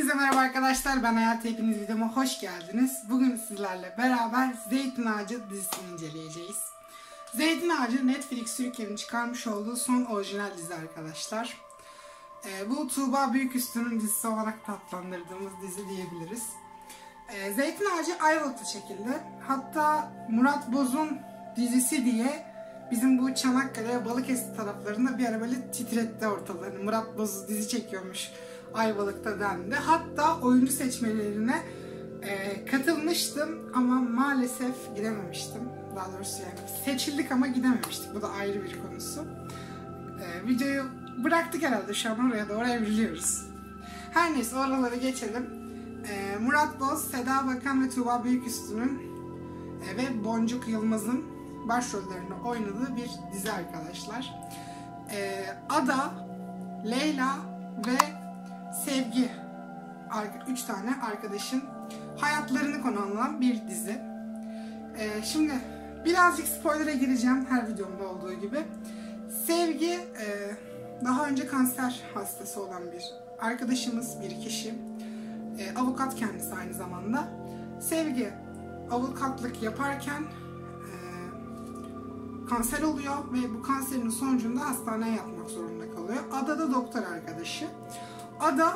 Herkese merhaba arkadaşlar, ben Hayat. Hepiniz videoma hoş geldiniz. Bugün sizlerle beraber Zeytin Ağacı dizisini inceleyeceğiz. Zeytin Ağacı Netflix Türkiye'nin çıkarmış olduğu son orijinal dizi arkadaşlar. Bu Tuğba Büyüküstü'nün dizisi olarak adlandırdığımız dizi diyebiliriz. Zeytin Ağacı Ayvalık'ta çekildi. Hatta Murat Boz'un dizisi diye bizim bu Çanakkale, Balıkesir taraflarında bir ara böyle titretti ortalığı. Hani Murat Boz dizi çekiyormuş Ayvalık'ta dendi. Hatta oyuncu seçmelerine katılmıştım ama maalesef gidememiştim. Daha doğrusu yani seçildik ama gidememiştik. Bu da ayrı bir konusu. Videoyu bıraktık herhalde, şu an oraya doğru evriliyoruz. Her neyse, oraları geçelim. Murat Boz, Seda Bakan ve Tuğba Büyüküstü'nün ve Boncuk Yılmaz'ın başrollerini oynadığı bir dizi arkadaşlar. Ada, Leyla ve Sevgi, 3 tane arkadaşın hayatlarını konu alan bir dizi. Şimdi birazcık spoiler'a gireceğim her videomda olduğu gibi. Sevgi daha önce kanser hastası olan bir arkadaşımız, bir kişi. Avukat kendisi aynı zamanda. Sevgi avukatlık yaparken kanser oluyor ve bu kanserin sonucunda hastaneye yatmak zorunda kalıyor. Ada da doktor arkadaşı. Ada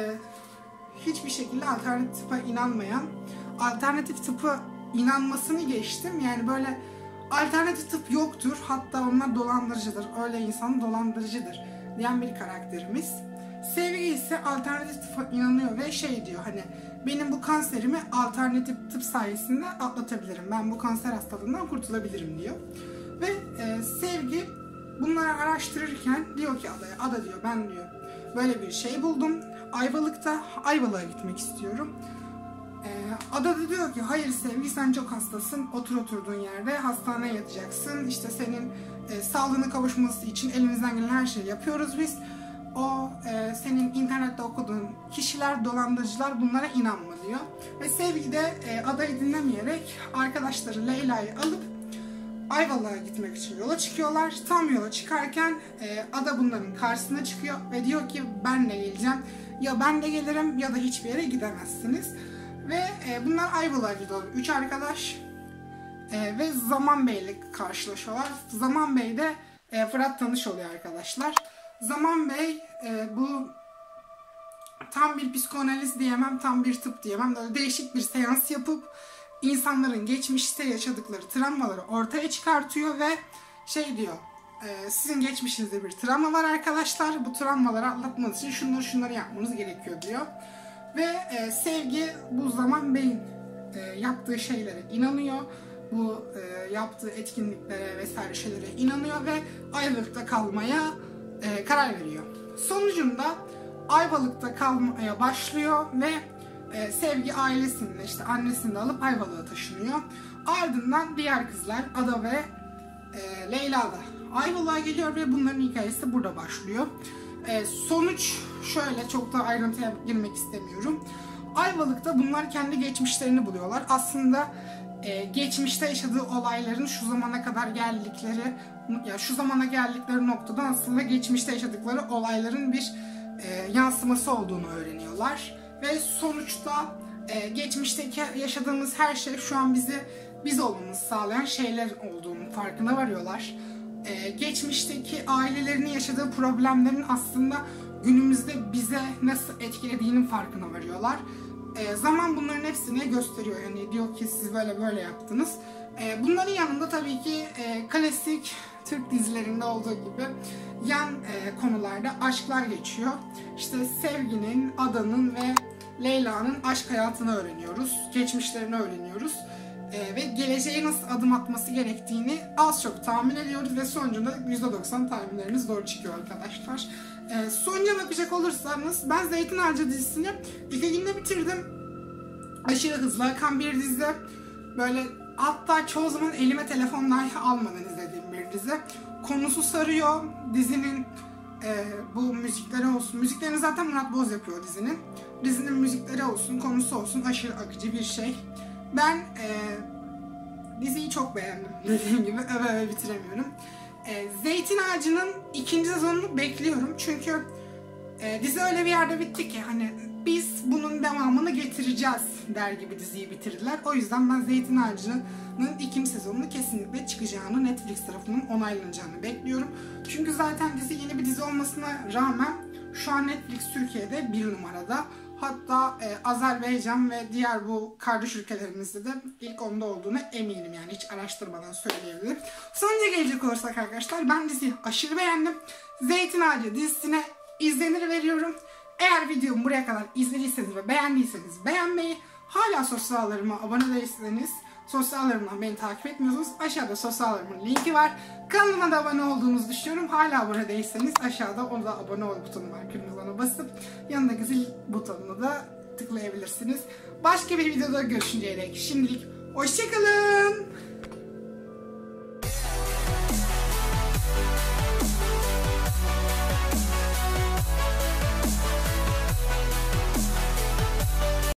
hiçbir şekilde alternatif tıpa inanmayan, alternatif tıpa inanmasını geçtim. Yani böyle alternatif tıp yoktur, hatta onlar dolandırıcıdır, öyle insan dolandırıcıdır diyen bir karakterimiz. Sevgi ise alternatif tıpa inanıyor ve şey diyor, hani benim bu kanserimi alternatif tıp sayesinde atlatabilirim, ben bu kanser hastalığından kurtulabilirim diyor. Ve Sevgi bunları araştırırken diyor ki Ada'ya, Ada diyor, ben diyor böyle bir şey buldum Ayvalık'a gitmek istiyorum. Ada da diyor ki hayır Sevgi, sen çok hastasın, oturduğun yerde hastaneye yatacaksın, işte senin sağlığına kavuşması için elimizden gelen her şeyi yapıyoruz biz. O senin internette okuduğun kişiler, dolandırıcılar, bunlara inanma diyor. Ve Sevgi de Ada'yı dinlemeyerek arkadaşları Leyla'yı alıp Ayvalık'a gitmek için yola çıkıyorlar. Tam yola çıkarken Ada bunların karşısına çıkıyor ve diyor ki ben de geleceğim. Ya ben de gelirim ya da hiçbir yere gidemezsiniz. Ve bunlar Ayvalık'a gidiyor. 3 arkadaş ve Zaman Bey'le karşılaşıyorlar. Zaman Bey de Fırat Tanış oluyor arkadaşlar. Zaman Bey bu tam bir psikanaliz diyemem, tam bir tıp diyemem. Böyle değişik bir seans yapıp insanların geçmişte yaşadıkları travmaları ortaya çıkartıyor ve şey diyor, sizin geçmişinizde bir travma var arkadaşlar, bu travmaları atlatmanız için şunları yapmanız gerekiyor diyor. Ve Sevgi bu Zaman Bey'in yaptığı şeylere inanıyor, bu yaptığı etkinliklere vesaire şeylere inanıyor ve Ayvalık'ta kalmaya karar veriyor. Sonucunda Ayvalık'ta kalmaya başlıyor ve Sevgi ailesini, işte annesini de alıp Ayvalık'a taşınıyor. Ardından diğer kızlar Ada ve Leyla da Ayvalık'a geliyor ve bunların hikayesi burada başlıyor. Sonuç şöyle, çok da ayrıntıya girmek istemiyorum. Ayvalık'ta bunlar kendi geçmişlerini buluyorlar. Aslında geçmişte yaşadığı olayların şu zamana kadar geldikleri, ya şu zamana geldikleri noktada aslında geçmişte yaşadıkları olayların bir yansıması olduğunu öğreniyorlar. Ve sonuçta geçmişteki yaşadığımız her şey şu an biz olmamızı sağlayan şeyler olduğunun farkına varıyorlar. Geçmişteki ailelerinin yaşadığı problemlerin aslında günümüzde bize nasıl etkilediğinin farkına varıyorlar. Zaman bunların hepsini gösteriyor. Yani diyor ki siz böyle yaptınız. Bunların yanında tabii ki klasik Türk dizilerinde olduğu gibi yan konularda aşklar geçiyor. İşte Sevgi'nin, Ada'nın ve Leyla'nın aşk hayatını öğreniyoruz. Geçmişlerini öğreniyoruz. Ve geleceğe nasıl adım atması gerektiğini az çok tahmin ediyoruz ve sonucunda %90 tahminlerimiz doğru çıkıyor arkadaşlar. Sonuca bakacak olursanız, ben Zeytin Ağacı dizisini 2 günde bitirdim. Aşırı hızlı akan bir dizi. Böyle hatta çoğu zaman elime telefon dahi almadan izlediğim bir dizi. Konusu sarıyor. Dizinin bu müzikleri olsun. Müziklerini zaten Murat Boz yapıyor dizinin. Dizinin müzikleri olsun, konusu olsun, aşırı akıcı bir şey. Ben diziyi çok beğendim. Dediğim gibi öve bitiremiyorum. Zeytin Ağacı'nın 2. sezonunu bekliyorum. Çünkü dizi öyle bir yerde bitti ki hani biz bunu getireceğiz der gibi diziyi bitirdiler. O yüzden ben Zeytin Ağacı'nın ikinci sezonunu kesinlikle çıkacağını, Netflix tarafından onaylanacağını bekliyorum. Çünkü zaten dizi yeni bir dizi olmasına rağmen şu an Netflix Türkiye'de 1 numarada. Hatta Azerbaycan ve diğer bu kardeş ülkelerimizde de ilk 10'da olduğunu eminim, yani hiç araştırmadan söyleyebilirim. Sonuca gelecek olursak arkadaşlar, ben diziyi aşırı beğendim. Zeytin Ağacı dizisine izlenir veriyorum. Eğer videomu buraya kadar izlediyseniz ve beğendiyseniz beğenmeyi, hala sosyal ağlarıma abone değilseniz, sosyal ağlarımdan beni takip etmiyorsunuz, aşağıda sosyal ağlarımın linki var. Kanalıma da abone olduğunuzu düşünüyorum. Hala abone değilseniz aşağıda onu da abone ol butonu var. Kırmızı ona basıp yanındaki zil butonuna da tıklayabilirsiniz. Başka bir videoda görüşünceye dek şimdilik hoşçakalın.